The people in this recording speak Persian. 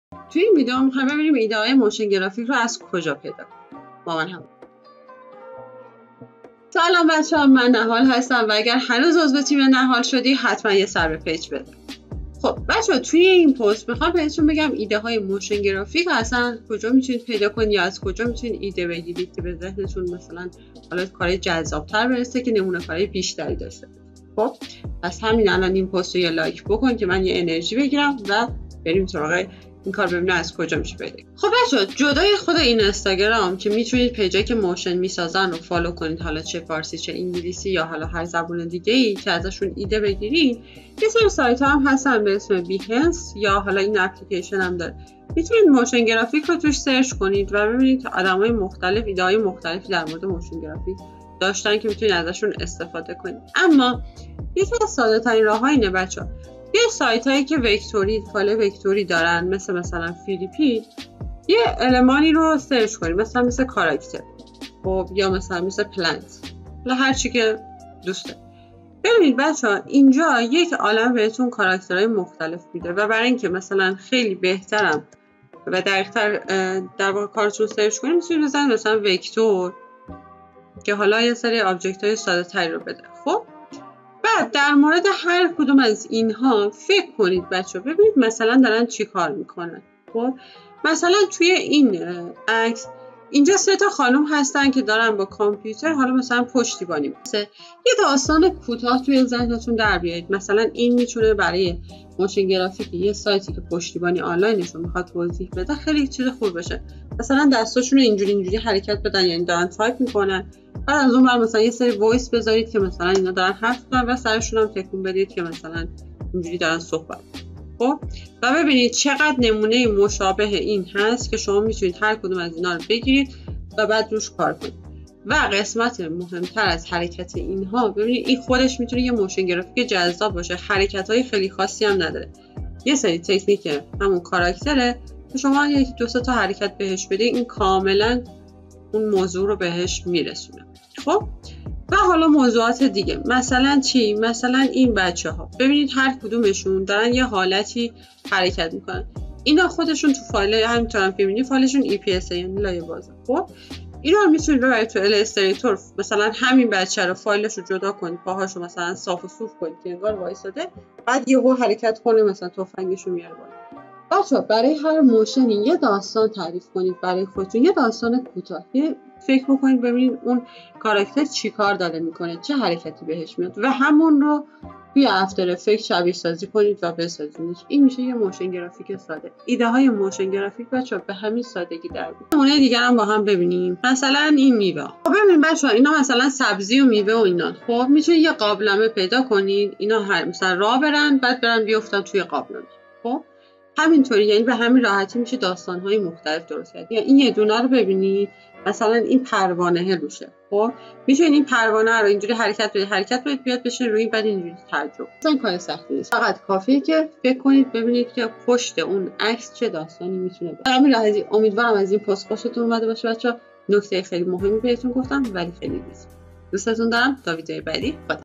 توی این ویدیو میخوایم ببینیم ایده های موشن گرافیک رو از کجا پیدا کنیم. با من هم. سلام بچه‌ها، من نهال هستم و اگر هنوز عضو تیم نهال شدی حتما یه سر به پیج بده. خب بچه‌ها، توی این پست میخوام بهتون بگم ایده های موشن گرافیک اصلا کجا میتونید پیدا کنید یا از کجا میتونید ایده بگیرید که به ذهنتون مثلا حالا کارهای جذاب‌تر برسه که نمونه کارهای بیشتری داشته باشه. خب پس همین الان این پست رو یه لایک بکن که من یه انرژی بگیرم و بریم سراغ این کار ببینیم از کجا میشه پیدا. خب بچه‌ها، جدای خود این اینستاگرام که میتونید پیجایی که موشن میسازن رو فالو کنید، حالا چه فارسی چه انگلیسی یا حالا هر زبان دیگه‌ای که ازشون ایده بگیرید، یه سری سایت ها هم هستن به اسم بیهنس یا حالا این اپلیکیشن هم داره. میتونید موشن گرافیک رو توش سرچ کنید و ببینید که آدمای مختلف ایده‌های مختلفی در مورد موشن گرافیک داشتن که میتونید ازشون استفاده کنید. اما یکی از ساده‌ترین راه‌ها اینه بچه‌ها، یه سایتایی که وکتوری فایل وکتوری دارن مثلا فیلیپین، یه المانی رو سرچ کنید، مثلا کاراکتر، خب یا مثلا پلنت، یا هر چی که دوست دارید. ببینید بچه‌ها، اینجا یک عالم بهتون کاراکترهای مختلف میده و برای اینکه مثلا خیلی بهترم و دقیق‌تر در واقع کارتون سرچ کنید، میتونید بزنید مثلا وکتور که حالا یه سری آبجکت‌های ساده‌تری رو بده. خب بعد در مورد هر کدوم از اینها فکر کنید بچه‌ها، ببینید مثلا دارن چی کار میکنن. خب مثلا توی این عکس اینجا 3 تا خانم هستن که دارن با کامپیوتر حالا مثلا پشتیبانی میکنن. یه داستان کوتاه توی ذهنتون در بیارید. مثلا این میتونه برای موشن گرافیک یه سایتی که پشتیبانی آنلاینشون میخواد توضیح بده خیلی چیز خوب باشه. مثلا دستاشون رو اینجوری حرکت بدن، یعنی دارن تایپ میکنن. بعد از اون بر مثلا یه سری وایس بذارید که مثلا اینا دارن حرف میزنن و سرشون هم تکون بدید که مثلا اینجوری دارن صحبت. خب و ببینید چقدر نمونه مشابه این هست که شما میتونید هر کدوم از اینا رو بگیرید و بعد روش کار کنید. و قسمت مهمتر از حرکت اینها، ببینید این خودش میتونه یه موشن گرافیک جذاب باشه، حرکت‌های خیلی خاصی هم نداره. یه سری تکنیک همون کاراکتره که شما یکی 2 تا حرکت بهش بدید، این کاملا اون موضوع رو بهش میرسونه. خب و حالا موضوعات دیگه مثلا چی؟ مثلا این بچه‌ها ببینید هر کدومشون دارن یه حالتی حرکت میکنن. اینا خودشون تو فایل همینطورم که می‌بینید فایلشون EPS یعنی لایه بازه. خب اینا رو میتونید ببرید تو الستریتور، مثلا همین بچه رو فایلش رو جدا کنید، پاهاشو مثلا صاف و صوف کنید که انگار وایساده، بعد یهو حرکت کنه مثلا تفنگشو میاره بالا. بچه‌ها برای هر موشنی یه داستان تعریف کنید برای خودتون، یه داستان کوتاه. فکر بکنید ببینید اون کاراکتر چی کار داره میکنه، چه حرکتی بهش میاد و همون رو توی افتر افکت شبیه سازی کنید و بسازید. این میشه یه موشن گرافیک ساده. ایده های موشن گرافیک بچه‌ها به همین سادگی در میاد. نمونه دیگه هم با هم ببینیم. مثلا این میوه. خب ببینید بچه‌ها، اینا مثلا سبزی و میوه و اینا. خب میتونید یه قابلمه پیدا کنید، اینا هر مثلا راه برن، بعد برن بیافتن توی قابلمه. خب همینطوری، یعنی به همین راحتی میشه داستان‌های مختلف درست کرد. یا این یه دونه رو ببینید، مثلا این پروانه روشه. خب میتونید این پروانه رو اینجوری حرکت بدید بیاد بشه روی، بعد اینجوری ترجمه. اصلا کار سختی نیست، فقط کافیه که فکر کنید ببینید که پشت اون عکس چه داستانی میتونه باشه. همین راحتی امیدوارم از این پست خوشتون اومده باشه بچه‌ها. نکته خیلی مهمی بهتون گفتم ولی خیلی دوستتون دارم. تا ویدیو بعدی.